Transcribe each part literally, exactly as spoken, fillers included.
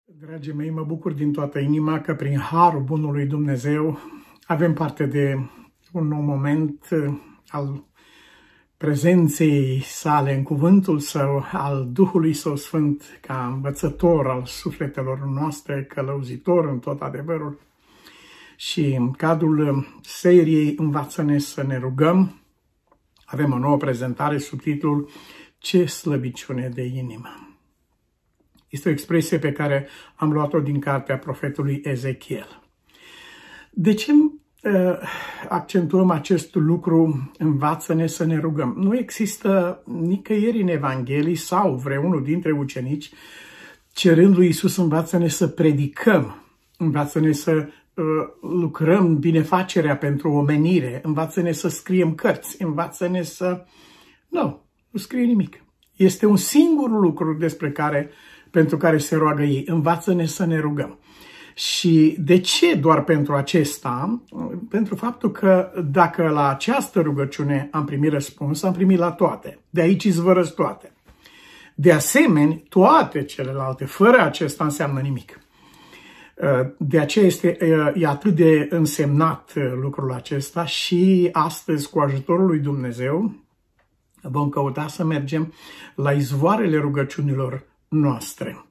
Dragii mei, mă bucur din toată inima că prin harul bunului Dumnezeu avem parte de un nou moment al prezenței sale în cuvântul său, al Duhului Său Sfânt, ca învățător al sufletelor noastre, călăuzitor în tot adevărul. Și în cadrul seriei Învață-ne să ne rugăm, avem o nouă prezentare sub titlul Ce slăbiciune de inimă. Este o expresie pe care am luat-o din cartea profetului Ezechiel. De ce uh, accentuăm acest lucru, învață-ne să ne rugăm? Nu există nicăieri în Evanghelii sau vreunul dintre ucenici cerând lui Iisus învață-ne să predicăm, învață-ne să uh, lucrăm binefacerea pentru omenire, învață-ne să scriem cărți, învață-ne să... Nu, nu scrie nimic. Este un singur lucru despre care pentru care se roagă ei, învață-ne să ne rugăm. Și de ce doar pentru acesta? Pentru faptul că dacă la această rugăciune am primit răspuns, am primit la toate. De aici izvorăsc toate. De asemenea, toate celelalte, fără acesta, înseamnă nimic. De aceea este e atât de însemnat lucrul acesta și astăzi, cu ajutorul lui Dumnezeu, vom căuta să mergem la izvoarele rugăciunilor noastre.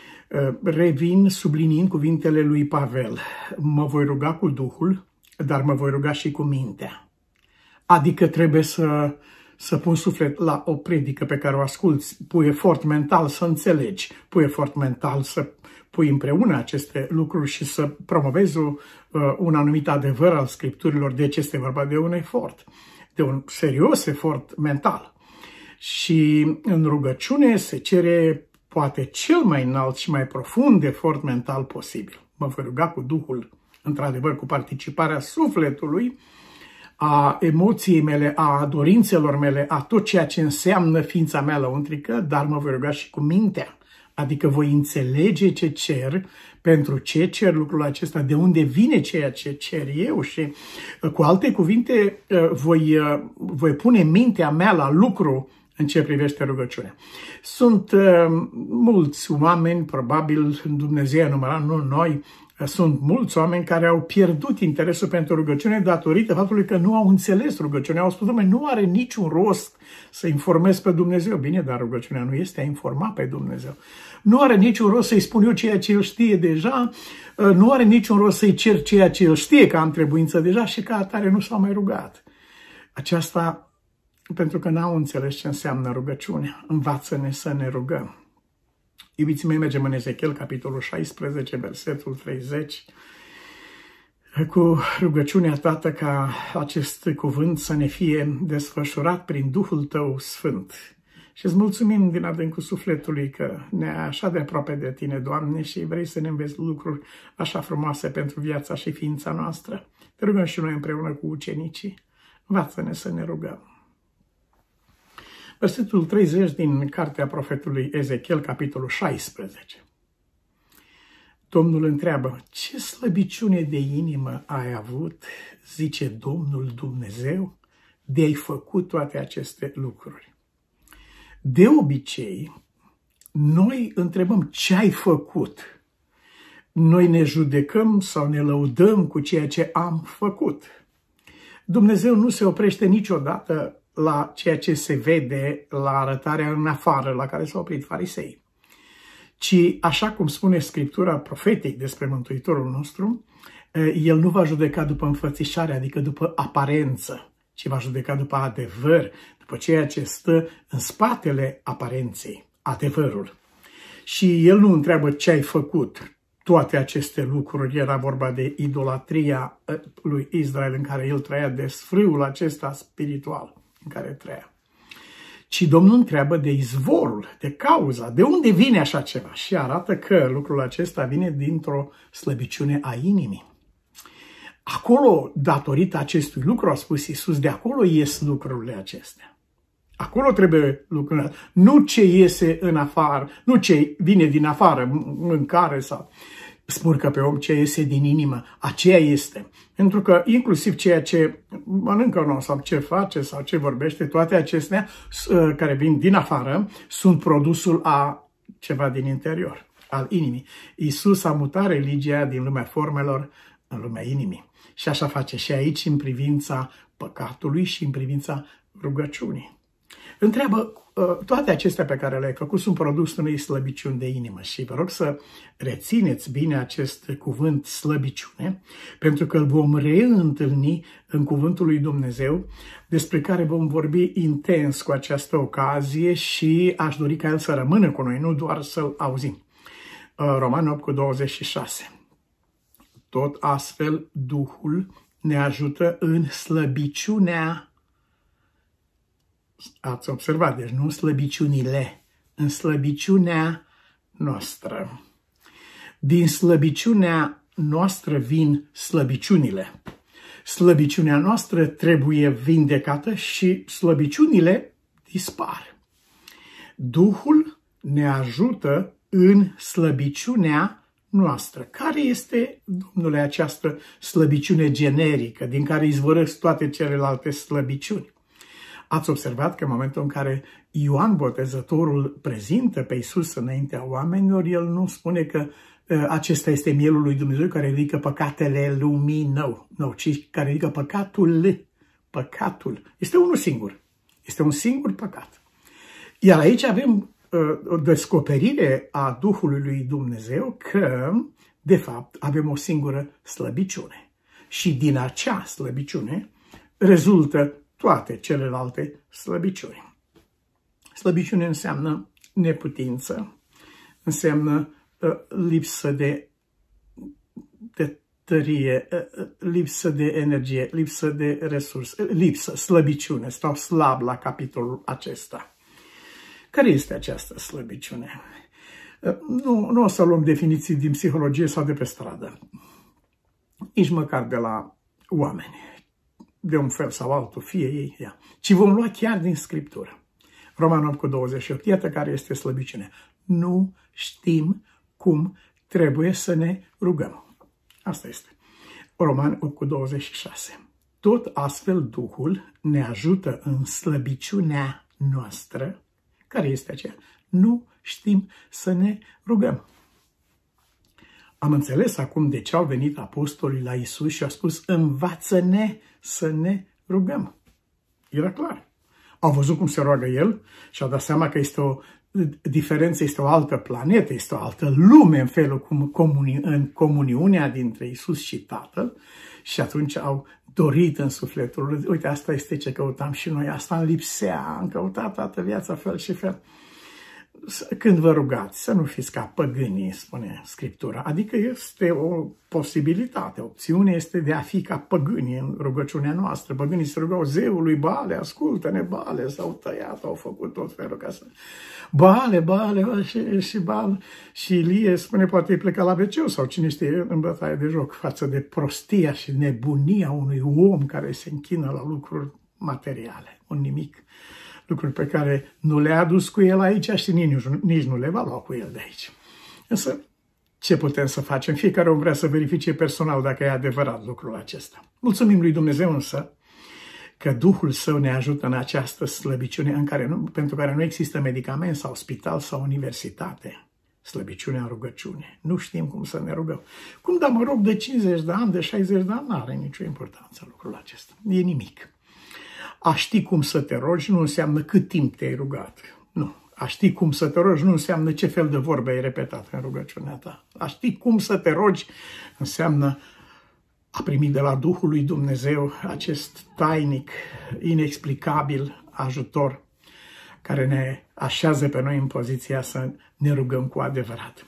Revin subliniind cuvintele lui Pavel. Mă voi ruga cu Duhul, dar mă voi ruga și cu mintea. Adică trebuie să, să pun suflet la o predică pe care o asculți, pui efort mental să înțelegi, pui efort mental să pui împreună aceste lucruri și să promovezi un anumit adevăr al Scripturilor. Deci este vorba de un efort, de un serios efort mental. Și în rugăciune se cere poate cel mai înalt și mai profund efort mental posibil. Mă voi ruga cu Duhul, într-adevăr, cu participarea sufletului, a emoției mele, a dorințelor mele, a tot ceea ce înseamnă ființa mea lăuntrică, dar mă voi ruga și cu mintea. Adică voi înțelege ce cer, pentru ce cer lucrul acesta, de unde vine ceea ce cer eu și, cu alte cuvinte, voi, voi pune mintea mea la lucru în ce privește rugăciunea. Sunt uh, mulți oameni, probabil Dumnezeu a numărat, nu noi, sunt mulți oameni care au pierdut interesul pentru rugăciune datorită faptului că nu au înțeles rugăciunea. Au spus, dom'le, nu are niciun rost să informez pe Dumnezeu. Bine, dar rugăciunea nu este a informa pe Dumnezeu. Nu are niciun rost să-i spun eu ceea ce el știe deja, nu are niciun rost să-i cer ceea ce el știe că am trebuință deja și ca atare nu s-au mai rugat. Aceasta pentru că n-au înțeles ce înseamnă rugăciunea. Învață-ne să ne rugăm. Iubiții mei, mergem în Ezechiel, capitolul șaisprezece, versetul treizeci, cu rugăciunea Tată ca acest cuvânt să ne fie desfășurat prin Duhul Tău Sfânt. Și îți mulțumim din adâncul sufletului că ne-ai așa de aproape de Tine, Doamne, și vrei să ne înveți lucruri așa frumoase pentru viața și ființa noastră. Te rugăm și noi împreună cu ucenicii. Învață-ne să ne rugăm. Versetul treizeci din cartea profetului Ezechiel, capitolul șaisprezece. Domnul întreabă, ce slăbiciune de inimă ai avut, zice Domnul Dumnezeu, de ai făcut toate aceste lucruri. De obicei, noi întrebăm ce ai făcut. Noi ne judecăm sau ne lăudăm cu ceea ce am făcut. Dumnezeu nu se oprește niciodată la ceea ce se vede la arătarea în afară la care s-au oprit farisei. Ci, așa cum spune Scriptura profetic despre Mântuitorul nostru, El nu va judeca după înfățișare, adică după aparență, ci va judeca după adevăr, după ceea ce stă în spatele aparenței, adevărul. Și El nu întreabă ce ai făcut. Toate aceste lucruri, era vorba de idolatria lui Israel în care el trăia, de sfrâul acesta spiritual în care trăia. Ci Domnul întreabă de izvorul, de cauza, de unde vine așa ceva și arată că lucrul acesta vine dintr-o slăbiciune a inimii. Acolo, datorită acestui lucru, a spus Iisus, de acolo ies lucrurile acestea. Acolo trebuie lucrurile, nu ce iese în afară, nu ce vine din afară, mâncare sau spurcă pe om, ce iese din inimă, aceea este. Pentru că inclusiv ceea ce mănâncă un om sau ce face sau ce vorbește, toate acestea care vin din afară sunt produsul a ceva din interior. al inimii. Iisus a mutat religia din lumea formelor în lumea inimii. Și așa face și aici în privința păcatului și în privința rugăciunii. Întreabă, toate acestea pe care le-ai făcut sunt produs unei slăbiciuni de inimă și vă rog să rețineți bine acest cuvânt slăbiciune, pentru că îl vom reîntâlni în cuvântul lui Dumnezeu, despre care vom vorbi intens cu această ocazie și aș dori ca el să rămână cu noi, nu doar să-l auzim. Romani opt cu douăzeci și șase. Tot astfel Duhul ne ajută în slăbiciunea. Ați observat, deci nu în slăbiciunile, în slăbiciunea noastră. Din slăbiciunea noastră vin slăbiciunile. Slăbiciunea noastră trebuie vindecată și slăbiciunile dispar. Duhul ne ajută în slăbiciunea noastră. Care este, Domnule, această slăbiciune generică din care izvorăsc toate celelalte slăbiciuni? Ați observat că în momentul în care Ioan Botezătorul prezintă pe Iisus înaintea oamenilor, el nu spune că uh, acesta este mielul lui Dumnezeu care ridică păcatele lumii, nu, no, ci care ridică păcatul, păcatul. Este unul singur, este un singur păcat. Iar aici avem uh, o descoperire a Duhului lui Dumnezeu că, de fapt, avem o singură slăbiciune. Și din acea slăbiciune rezultă toate celelalte slăbiciuni. Slăbiciune înseamnă neputință, înseamnă uh, lipsă de, de tărie, uh, lipsă de energie, lipsă de resurse, lipsă, slăbiciune. Stau slab la capitolul acesta. Care este această slăbiciune? Uh, nu, nu o să luăm definiții din psihologie sau de pe stradă, nici măcar de la oameni, de un fel sau altul, fie ei, ea, ci vom lua chiar din Scriptură. Roman opt cu douăzeci și opt, iată care este slăbiciunea. Nu știm cum trebuie să ne rugăm. Asta este. Roman opt cu douăzeci și șase. Tot astfel Duhul ne ajută în slăbiciunea noastră. Care este aceea? Nu știm să ne rugăm. Am înțeles acum de ce au venit apostolii la Iisus și au spus, învață-ne să ne rugăm. Era clar. Au văzut cum se roagă el și au dat seama că este o diferență, este o altă planetă, este o altă lume în felul cum comuni, în comuniunea dintre Iisus și Tatăl și atunci au dorit în sufletul, uite, asta este ce căutam și noi, asta îmi lipsea, am căutat toată viața fel și fel. Când vă rugați, să nu fiți ca păgânii, spune Scriptura. Adică este o posibilitate, opțiune este de a fi ca păgânii în rugăciunea noastră. Păgânii se rugau zeului Baale, ascultă-ne Baale, s-au tăiat, au făcut tot felul ca să... Baale, Baale, și, și Baal și Ilie spune, poate îi pleca la veceu sau cine știe în bătaie de joc față de prostia și nebunia unui om care se închină la lucruri materiale, un nimic. Lucruri pe care nu le-a adus cu el aici și nici, nici nu le va lua cu el de aici. Însă, ce putem să facem? Fiecare om vrea să verifice personal dacă e adevărat lucrul acesta. Mulțumim lui Dumnezeu însă că Duhul Său ne ajută în această slăbiciune în care nu, pentru care nu există medicament sau spital sau universitate. Slăbiciunea în rugăciune. Nu știm cum să ne rugăm. Cum da mă rog de cincizeci de ani, de șaizeci de ani, nu are nicio importanță lucrul acesta. E nimic. A ști cum să te rogi nu înseamnă cât timp te-ai rugat. Nu. A ști cum să te rogi nu înseamnă ce fel de vorbe ai repetat în rugăciunea ta. A ști cum să te rogi înseamnă a primi de la Duhul lui Dumnezeu acest tainic, inexplicabil ajutor care ne așează pe noi în poziția să ne rugăm cu adevărat.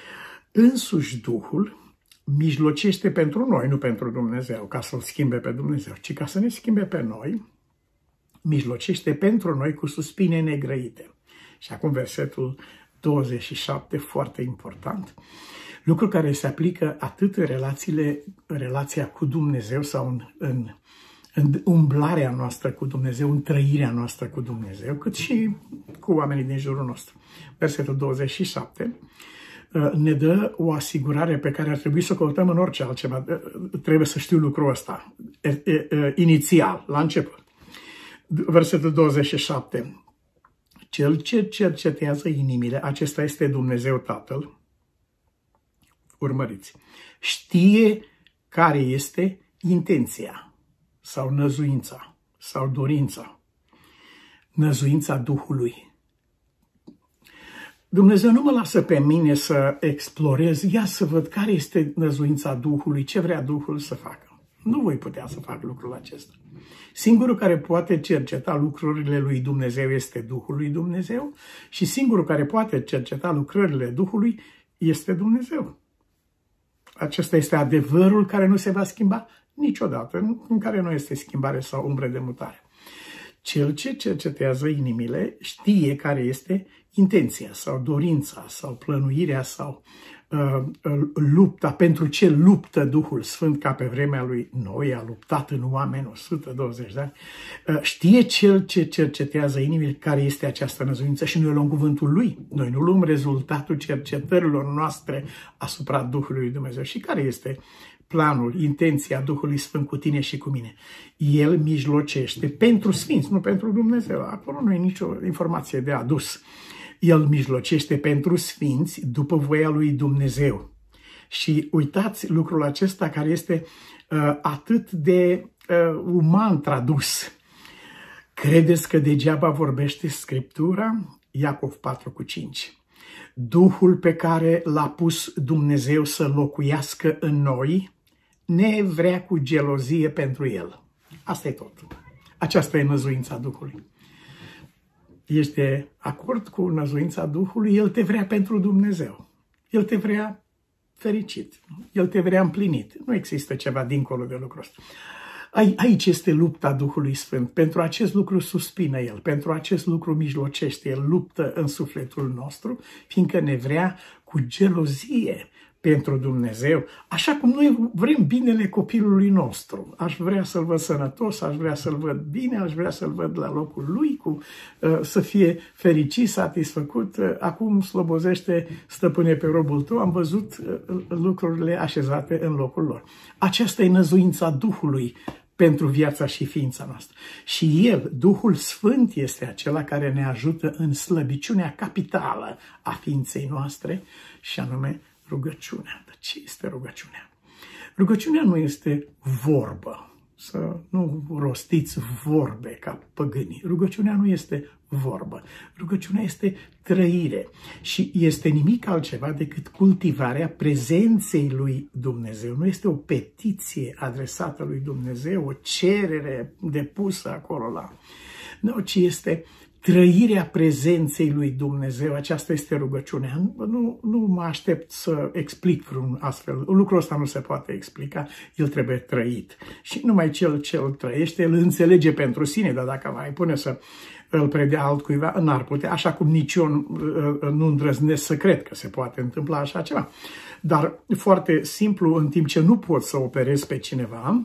Însuși Duhul mijlocește pentru noi, nu pentru Dumnezeu, ca să-L schimbe pe Dumnezeu, ci ca să ne schimbe pe noi, mijlocește pentru noi cu suspine negrăite. Și acum versetul douăzeci și șapte, foarte important, lucru care se aplică atât în relațiile, relația cu Dumnezeu sau în, în, în umblarea noastră cu Dumnezeu, în trăirea noastră cu Dumnezeu, cât și cu oamenii din jurul nostru. Versetul douăzeci și șapte ne dă o asigurare pe care ar trebui să o căutăm în orice altceva. Trebuie să știu lucrul ăsta, inițial, la început. Versetul douăzeci și șapte. Cel ce cercetează inimile, acesta este Dumnezeu Tatăl, urmăriți. Știe care este intenția sau năzuința sau dorința, năzuința Duhului. Dumnezeu nu mă lasă pe mine să explorez, ia să văd care este năzuința Duhului, ce vrea Duhul să facă. Nu voi putea să fac lucrul acesta. Singurul care poate cerceta lucrurile lui Dumnezeu este Duhul lui Dumnezeu și singurul care poate cerceta lucrările Duhului este Dumnezeu. Acesta este adevărul care nu se va schimba niciodată, în care nu este schimbare sau umbră de mutare. Cel ce cercetează inimile știe care este intenția sau dorința sau plănuirea sau uh, lupta, pentru ce luptă Duhul Sfânt ca pe vremea lui Noi, a luptat în oameni o sută douăzeci de ani. Uh, știe cel ce cercetează inimile care este această năzuință și noi luăm cuvântul lui. Noi nu luăm rezultatul cercetărilor noastre asupra Duhului lui Dumnezeu. Și care este planul, intenția Duhului Sfânt cu tine și cu mine? El mijlocește pentru sfinți, nu pentru Dumnezeu. Acolo nu e nicio informație de adus. El mijlocește pentru sfinți după voia lui Dumnezeu. Și uitați lucrul acesta care este uh, atât de uh, uman tradus. Credeți că degeaba vorbește Scriptura? Iacov patru cu cinci. Duhul pe care l-a pus Dumnezeu să locuiască în noi ne vrea cu gelozie pentru el. Asta e tot. Aceasta e năzuința Duhului. Ești de acord cu năzuința Duhului, El te vrea pentru Dumnezeu. El te vrea fericit. El te vrea împlinit. Nu există ceva dincolo de lucrul ăsta. Aici este lupta Duhului Sfânt. Pentru acest lucru suspină El. Pentru acest lucru mijlocește El. Luptă în sufletul nostru, fiindcă ne vrea cu gelozie pentru Dumnezeu, așa cum noi vrem binele copilului nostru. Aș vrea să-l văd sănătos, aș vrea să-l văd bine, aș vrea să-l văd la locul lui, cu, uh, să fie fericit, satisfăcut. Uh, acum slobozește, stăpâne, pe robul tău, am văzut uh, lucrurile așezate în locul lor. Aceasta e năzuința Duhului pentru viața și ființa noastră. Și El, Duhul Sfânt, este acela care ne ajută în slăbiciunea capitală a ființei noastre, și anume rugăciunea. Dar ce este rugăciunea? Rugăciunea nu este vorbă. Să nu rostiți vorbe ca păgânii. Rugăciunea nu este vorbă. Rugăciunea este trăire și este nimic altceva decât cultivarea prezenței lui Dumnezeu. Nu este o petiție adresată lui Dumnezeu, o cerere depusă acolo la... Nu, ci este trăirea prezenței lui Dumnezeu. Aceasta este rugăciunea. Nu, nu mă aștept să explic vreun astfel. Lucrul ăsta nu se poate explica. El trebuie trăit. Și numai cel ce îl trăiește, îl înțelege pentru sine, dar dacă mai pune să îl predea altcuiva, n-ar putea, așa cum nici eu nu îndrăznesc să cred că se poate întâmpla așa ceva. Dar foarte simplu, în timp ce nu pot să operez pe cineva,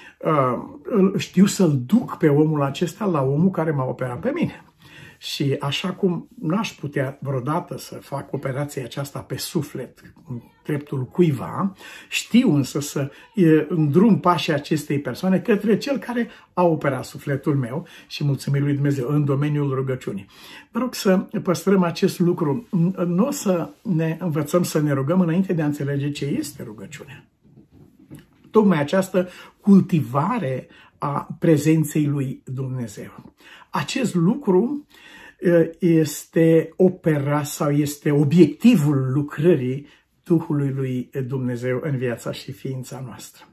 știu să-l duc pe omul acesta la omul care m-a operat pe mine. Și așa cum n-aș putea vreodată să fac operația aceasta pe suflet, în dreptul cuiva, știu însă să îndrum pașii acestei persoane către cel care a operat sufletul meu și mulțumim lui Dumnezeu în domeniul rugăciunii. Vă rog să păstrăm acest lucru. Nu o să ne învățăm să ne rugăm înainte de a înțelege ce este rugăciunea. Tocmai această cultivare a prezenței lui Dumnezeu. Acest lucru este opera sau este obiectivul lucrării Duhului lui Dumnezeu în viața și ființa noastră.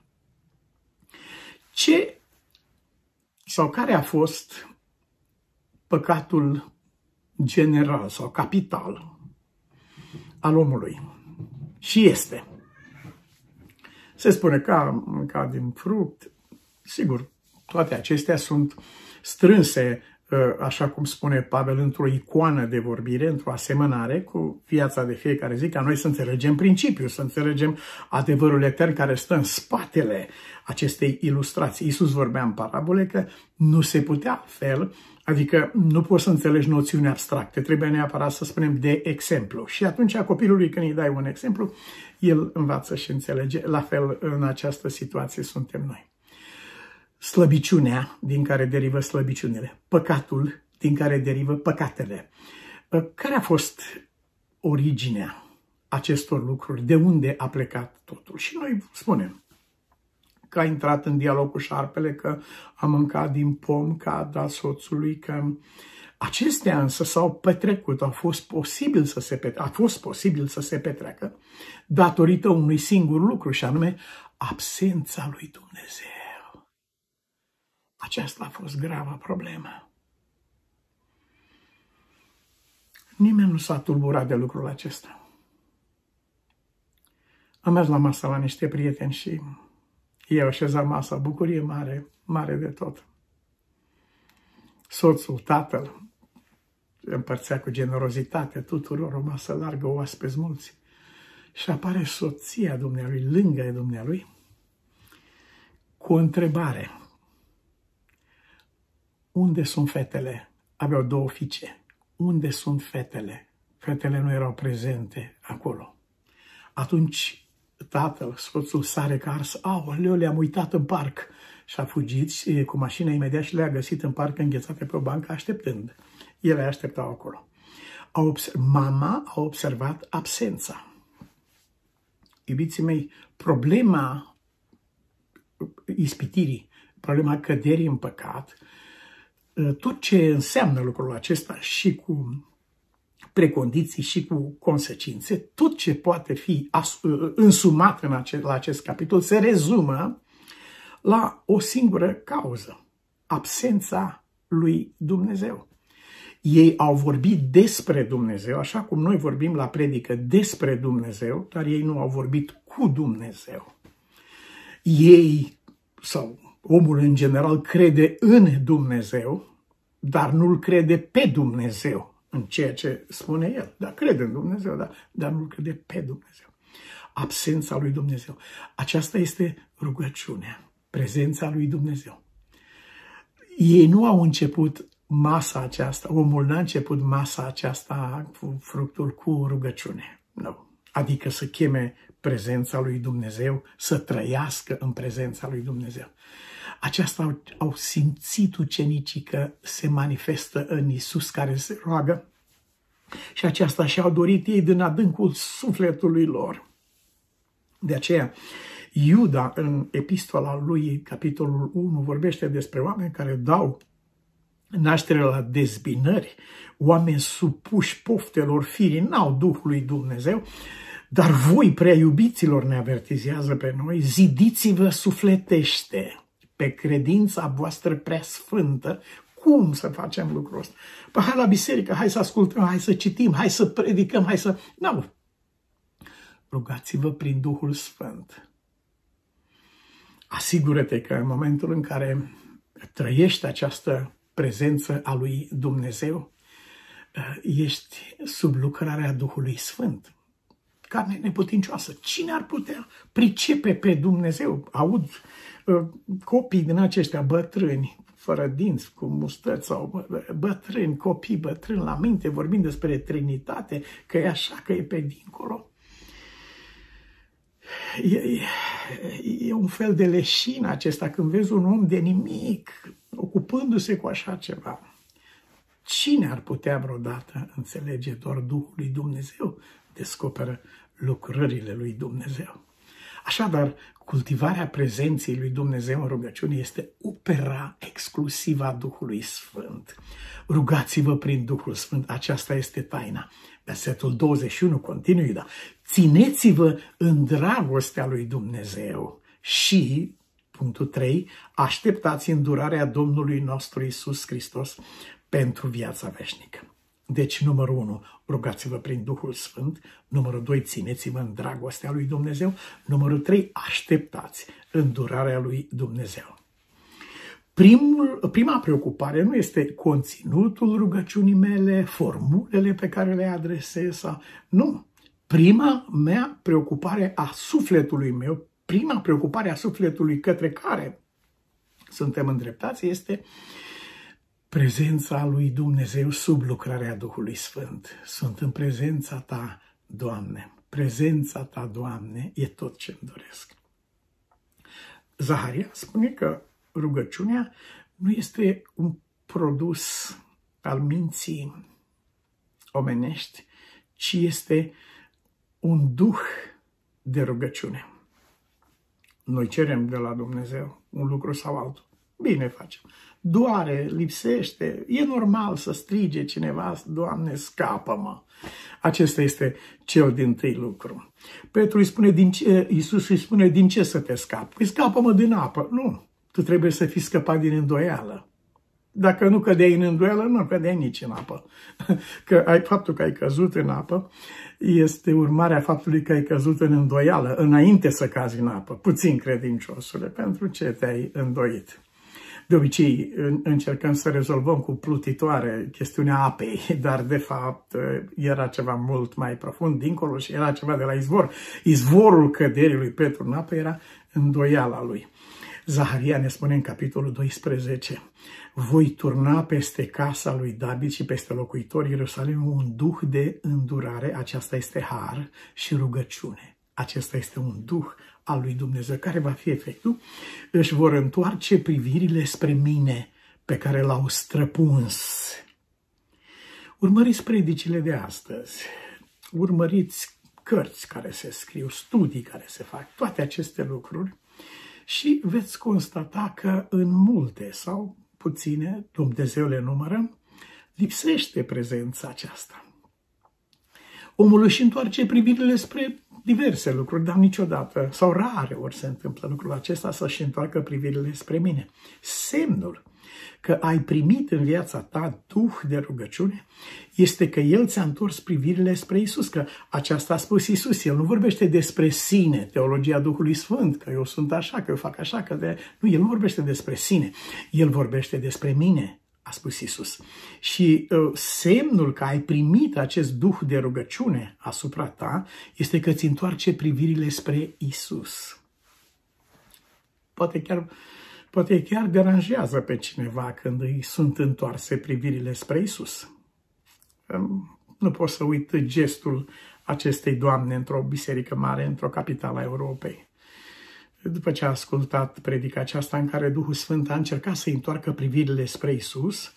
Ce sau care a fost păcatul general sau capital al omului? Și este. Se spune că mânca din fruct. Sigur, toate acestea sunt strânse, așa cum spune Pavel, într-o icoană de vorbire, într-o asemănare cu viața de fiecare zi, ca noi să înțelegem principiul, să înțelegem adevărul etern care stă în spatele acestei ilustrații. Iisus vorbea în parabole că nu se putea altfel, adică nu poți să înțelegi noțiuni abstracte, trebuie neapărat să spunem de exemplu. Și atunci copilului, când îi dai un exemplu, el învață și înțelege. La fel, în această situație suntem noi. Slăbiciunea din care derivă slăbiciunile, păcatul din care derivă păcatele. Care a fost originea acestor lucruri, de unde a plecat totul. Și noi spunem că a intrat în dialog cu șarpele, că a mâncat din pom, că a dat soțului, că acestea însă s-au petrecut, au fost posibil să se petreacă, a fost posibil să se petreacă datorită unui singur lucru, și anume absența lui Dumnezeu. Aceasta a fost gravă problemă. Nimeni nu s-a tulburat de lucrul acesta. Am mers la masă la niște prieteni și ei au așezat masa, bucurie mare, mare de tot. Soțul, tatăl, împărțea cu generozitate tuturor o masă largă, oaspeți mulți. Și apare soția dumnealui, lângă dumnealui, cu o întrebare. Unde sunt fetele? Aveau două fiice. Unde sunt fetele? Fetele nu erau prezente acolo. Atunci tatăl, soțul, sare că ars, aoleu, le-am uitat în parc. Și a fugit și, cu mașina imediat și le-a găsit în parc înghețate pe o bancă așteptând. Ele așteptau acolo. A Mama a observat absența. Iubiții mei, problema ispitirii, problema căderii în păcat, tot ce înseamnă lucrul acesta și cu precondiții și cu consecințe, tot ce poate fi însumat în acest, la acest capitol se rezumă la o singură cauză, absența lui Dumnezeu. Ei au vorbit despre Dumnezeu, așa cum noi vorbim la predică despre Dumnezeu, dar ei nu au vorbit cu Dumnezeu. Ei, sau omul în general, crede în Dumnezeu, dar nu-L crede pe Dumnezeu în ceea ce spune El. Dar crede în Dumnezeu, dar, dar nu-L crede pe Dumnezeu. Absența lui Dumnezeu. Aceasta este rugăciunea, prezența lui Dumnezeu. Ei nu au început masa aceasta, omul n-a început masa aceasta cu fructul cu rugăciune. Nu. Adică să cheme prezența lui Dumnezeu, să trăiască în prezența lui Dumnezeu. Aceasta au, au simțit ucenicii că se manifestă în Iisus care se roagă și aceasta și-au dorit ei din adâncul sufletului lor. De aceea, Iuda, în epistola lui, capitolul unu, vorbește despre oameni care dau naștere la dezbinări, oameni supuși poftelor firii, n-au Duhul lui Dumnezeu, dar voi, prea iubiților, ne avertizează pe noi, zidiți-vă sufletește pe credința voastră prea sfântă. Cum să facem lucrul ăsta? Păi hai la biserică, hai să ascultăm, hai să citim, hai să predicăm, hai să... Nu! Rugați-vă prin Duhul Sfânt. Asigură-te că în momentul în care trăiești această prezență a lui Dumnezeu, ești sub lucrarea Duhului Sfânt. Carne neputincioasă. Cine ar putea pricepe pe Dumnezeu? Aud uh, copii din aceștia bătrâni, fără dinți, cu mustăți, sau bătrâni, copii bătrâni la minte, vorbind despre Trinitate, că e așa, că e pe dincolo. E, e, e un fel de leșină acesta când vezi un om de nimic ocupându-se cu așa ceva. Cine ar putea vreodată înțelege? Doar Duhul lui Dumnezeu descoperă lucrările lui Dumnezeu. Așadar, cultivarea prezenței lui Dumnezeu în rugăciune este opera exclusivă a Duhului Sfânt. Rugați-vă prin Duhul Sfânt, aceasta este taina. Versetul douăzeci și unu continuă, da. Țineți-vă în dragostea lui Dumnezeu și, punctul trei, așteptați îndurarea Domnului nostru Iisus Hristos pentru viața veșnică. Deci, numărul unu, rugați-vă prin Duhul Sfânt. Numărul doi, țineți-vă în dragostea lui Dumnezeu. Numărul trei, așteptați îndurarea lui Dumnezeu. Primul, prima preocupare nu este conținutul rugăciunii mele, formulele pe care le adresez. Nu. Prima mea preocupare a sufletului meu, prima preocupare a sufletului către care suntem îndreptați este prezența lui Dumnezeu sub lucrarea Duhului Sfânt. Sunt în prezența ta, Doamne. Prezența ta, Doamne, e tot ce îmi doresc. Zaharia spune că rugăciunea nu este un produs al minții omenești, ci este un duh de rugăciune. Noi cerem de la Dumnezeu un lucru sau altul. Bine facem. Doare, lipsește, e normal să strige cineva, Doamne, scapă-mă. Acesta este cel dintâi lucru. Petru îi spune, din ce, Iisus îi spune, din ce să te scapi? Păi scapă-mă din apă. Nu, tu trebuie să fii scăpat din îndoială. Dacă nu cădeai în îndoială, nu cădeai nici în apă. Că ai, faptul că ai căzut în apă este urmarea faptului că ai căzut în îndoială înainte să cazi în apă. Puțin credinciosule, pentru ce te-ai îndoit? De obicei încercăm să rezolvăm cu plutitoare chestiunea apei, dar de fapt era ceva mult mai profund dincolo și era ceva de la izvor. Izvorul căderii lui Petru în apă era îndoiala lui. Zaharia ne spune în capitolul doisprezece, voi turna peste casa lui David și peste locuitorii Ierusalimului un duh de îndurare, aceasta este har și rugăciune. Acesta este un duh al lui Dumnezeu. Care va fi efectul? Își vor întoarce privirile spre mine pe care l-au străpuns. Urmăriți predicile de astăzi, urmăriți cărți care se scriu, studii care se fac, toate aceste lucruri și veți constata că în multe sau puține, Dumnezeu le numără, lipsește prezența aceasta. Omul își întoarce privirile spre diverse lucruri, dar niciodată, sau rare ori se întâmplă lucrul acesta, să-și întoarcă privirile spre mine. Semnul că ai primit în viața ta duh de rugăciune este că El ți-a întors privirile spre Iisus, că aceasta a spus Iisus. El nu vorbește despre sine, teologia Duhului Sfânt, că eu sunt așa, că eu fac așa, că de... Nu, El nu vorbește despre sine, El vorbește despre mine, a spus Iisus. Și uh, semnul că ai primit acest duh de rugăciune asupra ta este că ți întoarce privirile spre Iisus. Poate chiar, poate chiar deranjează pe cineva când îi sunt întoarse privirile spre Iisus. Um, nu pot să uit gestul acestei doamne într-o biserică mare, într-o capitală a Europei. După ce a ascultat predica aceasta în care Duhul Sfânt a încercat să întoarcă privirile spre Iisus,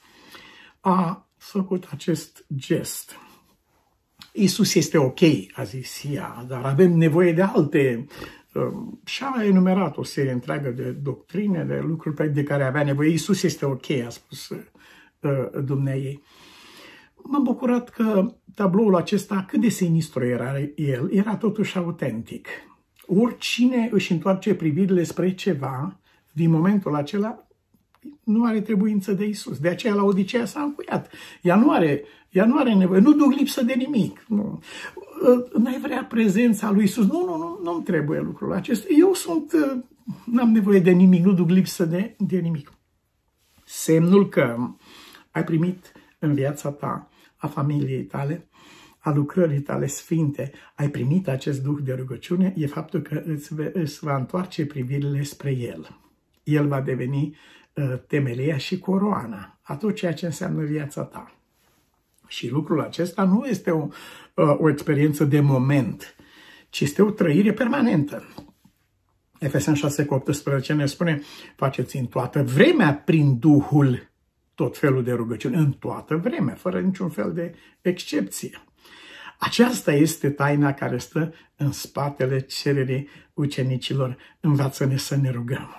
a făcut acest gest. Iisus este ok, a zis ea, dar avem nevoie de alte. Și a enumerat o serie întreagă de doctrine, de lucruri de care avea nevoie. Iisus este ok, a spus dumneaei. M-am bucurat că tabloul acesta, cât de sinistru era el, era totuși autentic. Oricine își întoarce privirile spre ceva, din momentul acela, nu are trebuință de Iisus. De aceea la Odiseea s-a încuiat. Ea nu are, ea nu are nevoie, nu duc lipsă de nimic. Nu. N-ai vrea prezența lui Iisus? Nu, nu, nu, nu-mi trebuie lucrul acesta. Eu sunt, n-am nevoie de nimic, nu duc lipsă de, de nimic. Semnul că ai primit în viața ta, a familiei tale, a lucrării tale sfinte, ai primit acest duh de rugăciune, e faptul că îți, îți va întoarce privirile spre El. El va deveni uh, temelia și coroana a tot ceea ce înseamnă viața ta. Și lucrul acesta nu este o, uh, o experiență de moment, ci este o trăire permanentă. Efeseni șase cu optsprezece ne spune, faceți în toată vremea prin Duhul tot felul de rugăciuni, în toată vremea, fără niciun fel de excepție. Aceasta este taina care stă în spatele cererii ucenicilor. Învață-ne să ne rugăm.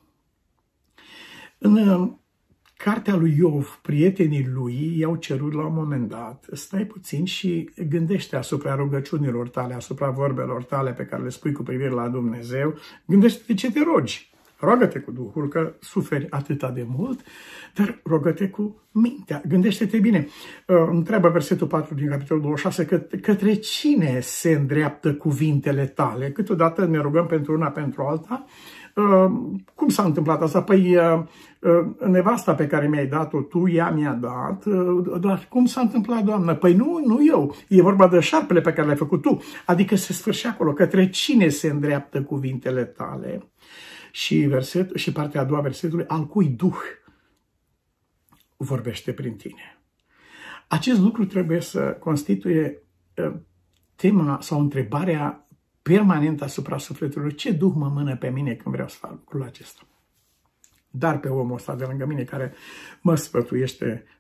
În cartea lui Iov, prietenii lui i-au cerut la un moment dat, stai puțin și gândește asupra rugăciunilor tale, asupra vorbelor tale pe care le spui cu privire la Dumnezeu, gândește-te ce te rogi. Roagă-te cu Duhul, că suferi atâta de mult, dar rogă-te cu mintea. Gândește-te bine. Uh, întreabă versetul patru din capitolul douăzeci și șase, că, către cine se îndreaptă cuvintele tale? Câteodată ne rugăm pentru una, pentru alta. Uh, cum s-a întâmplat asta? Păi uh, uh, nevasta pe care mi-ai dat-o tu, ea mi-a dat, uh, dar cum s-a întâmplat, Doamnă? Păi nu, nu eu. E vorba de șarpele pe care l-ai făcut tu. Adică se sfârșea acolo. Către cine se îndreaptă cuvintele tale? Și, verset, și partea a doua versetului, al cui Duh vorbește prin tine. Acest lucru trebuie să constituie uh, tema sau întrebarea permanentă asupra sufletului. Ce Duh mă mână pe mine când vreau să fac lucrul acesta? Dar pe omul ăsta de lângă mine care mă sfătuiește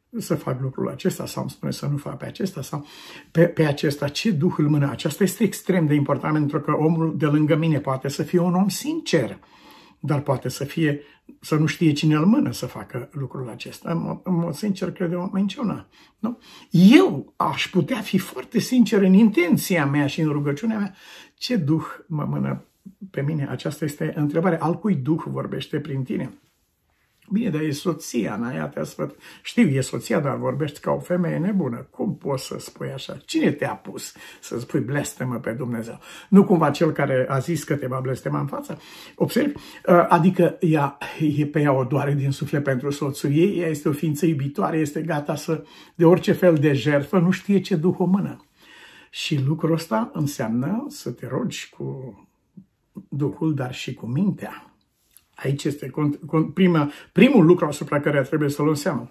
să fac lucrul acesta sau îmi spune să nu fac pe acesta sau pe, pe acesta, ce duh îl mână. Aceasta este extrem de important pentru că omul de lângă mine poate să fie un om sincer, dar poate să fie, să nu știe cine îl mână să facă lucrul acesta. În mod, în mod sincer, cred o minciună. Nu? Eu aș putea fi foarte sincer în intenția mea și în rugăciunea mea. Ce duh mă mână pe mine? Aceasta este întrebarea. Al cui duh vorbește prin tine? Bine, dar e soția, n-aia te-a sfăt. Știu, e soția, dar vorbești ca o femeie nebună. Cum poți să spui așa? Cine te-a pus să spui blestemă pe Dumnezeu? Nu cumva cel care a zis că te va blestema în față? Observi? Adică ea, pe ea o doare din suflet pentru soțul ei, ea este o ființă iubitoare, este gata să, de orice fel de jertfă, nu știe ce duh o mână. Și lucrul ăsta înseamnă să te rogi cu Duhul, dar și cu mintea. Aici este prima, primul lucru asupra care trebuie să-l luăm seama.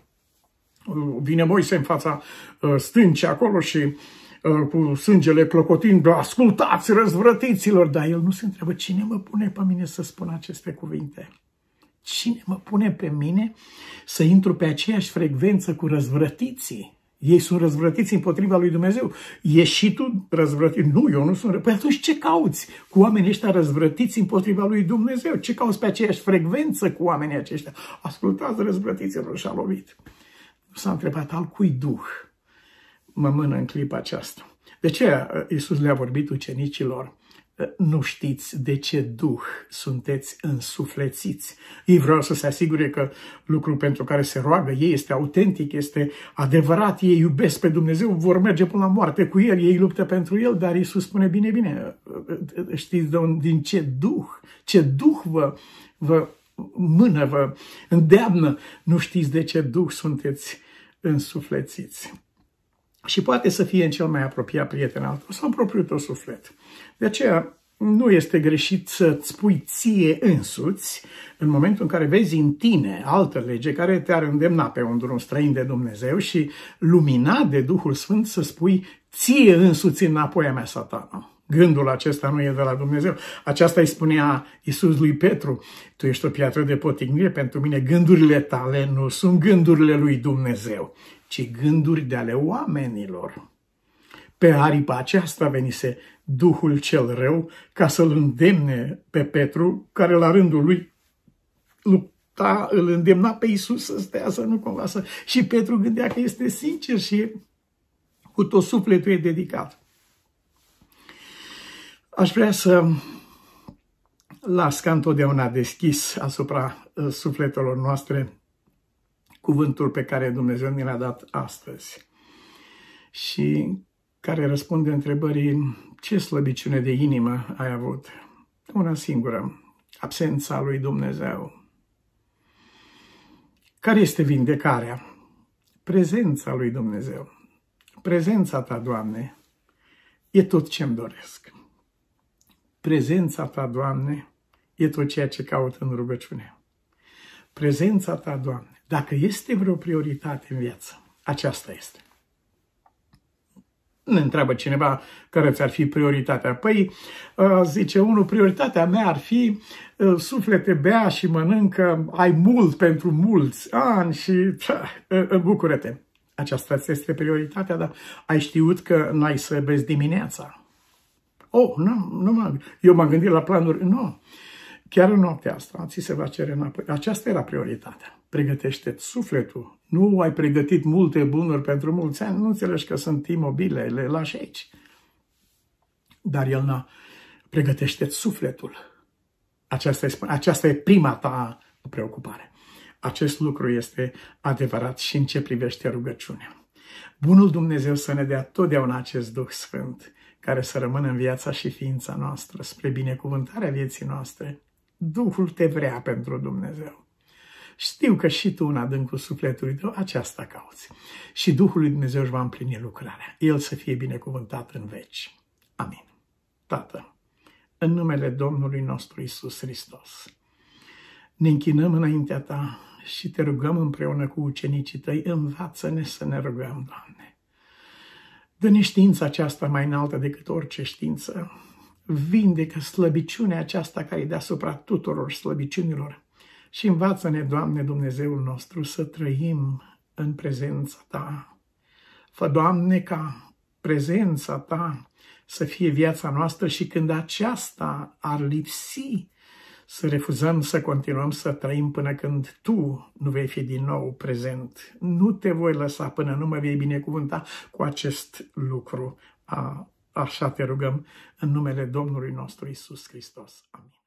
Vine Moise în fața uh, stâncii acolo și uh, cu sângele clocotind, ascultați răzvrătiților, dar el nu se întreabă cine mă pune pe mine să spun aceste cuvinte. Cine mă pune pe mine să intru pe aceeași frecvență cu răzvrătiții? Ei sunt răzvrătiți împotriva lui Dumnezeu. Ești și tu răzvrătit? Nu, eu nu sunt. Păi atunci ce cauți cu oamenii ăștia răzvrătiți împotriva lui Dumnezeu? Ce cauți pe aceeași frecvență cu oamenii aceștia? Ascultați răzvrătiților, și-a lovit. Nu s-a întrebat al cui duh mă mână în clipa aceasta. De ce Iisus le-a vorbit ucenicilor? Nu știți de ce duh sunteți însuflețiți. Ei vreau să se asigure că lucrul pentru care se roagă ei este autentic, este adevărat, ei iubesc pe Dumnezeu, vor merge până la moarte cu El, ei luptă pentru El, dar Iisus spune bine, bine, știți de un, din ce duh, ce duh vă, vă mână, vă îndeamnă, nu știți de ce duh sunteți însuflețiți. Și poate să fie în cel mai apropiat prieten al tău sau în propriul tău suflet. De aceea nu este greșit să-ți spui ție însuți, în momentul în care vezi în tine altă lege care te-ar îndemna pe un drum străin de Dumnezeu și luminat de Duhul Sfânt, să spui ție însuți înapoi a mea, Satana. Gândul acesta nu e de la Dumnezeu. Aceasta îi spunea Iisus lui Petru: tu ești o piatră de potignire pentru mine, gândurile tale nu sunt gândurile lui Dumnezeu, ci gânduri de ale oamenilor. Pe aripa aceasta venise Duhul cel rău ca să-l îndemne pe Petru, care la rândul lui lupta, îl îndemna pe Iisus să stea, să nu cumva să... Și Petru gândea că este sincer și cu tot sufletul e dedicat. Aș vrea să las ca întotdeauna deschis asupra sufletelor noastre cuvântul pe care Dumnezeu ne l-a dat astăzi și care răspunde întrebării: ce slăbiciune de inimă ai avut? Una singură: absența lui Dumnezeu. Care este vindecarea? Prezența lui Dumnezeu. Prezența ta, Doamne, e tot ce-mi doresc. Prezența ta, Doamne, e tot ceea ce caut în rugăciune. Prezența ta, Doamne. Dacă este vreo prioritate în viață, aceasta este. Ne întreabă cineva care ți-ar fi prioritatea. Păi, zice unul, prioritatea mea ar fi suflete bea și mănâncă, ai mult pentru mulți ani și bucură-te. Aceasta este prioritatea, dar ai știut că n-ai să vezi dimineața. Oh, nu, nu m-am, eu m-am gândit la planuri. Nu, chiar în noaptea asta ți se va cere înapoi. Aceasta era prioritatea. Pregătește-ți sufletul. Nu ai pregătit multe bunuri pentru mulți ani, nu înțelegi că sunt imobile, le lași aici. Dar el n-a. Pregătește-ți sufletul. Aceasta e, aceasta e prima ta preocupare. Acest lucru este adevărat și în ce privește rugăciunea. Bunul Dumnezeu să ne dea totdeauna acest Duh Sfânt, care să rămână în viața și ființa noastră, spre binecuvântarea vieții noastre. Duhul te vrea pentru Dumnezeu. Știu că și tu în adâncul sufletului tău aceasta cauți. Și Duhul lui Dumnezeu își va împlini lucrarea. El să fie binecuvântat în veci. Amin. Tată, în numele Domnului nostru Iisus Hristos, ne închinăm înaintea ta și te rugăm împreună cu ucenicii tăi, învață-ne să ne rugăm, Doamne. Dă-ne știința aceasta mai înaltă decât orice știință. Vindecă slăbiciunea aceasta care e deasupra tuturor slăbiciunilor. Și învață-ne, Doamne, Dumnezeul nostru, să trăim în prezența Ta. Fă, Doamne, ca prezența Ta să fie viața noastră și când aceasta ar lipsi, să refuzăm să continuăm să trăim până când Tu nu vei fi din nou prezent. Nu Te voi lăsa până nu mă vei binecuvânta cu acest lucru. A, așa Te rugăm în numele Domnului nostru Iisus Hristos. Amin.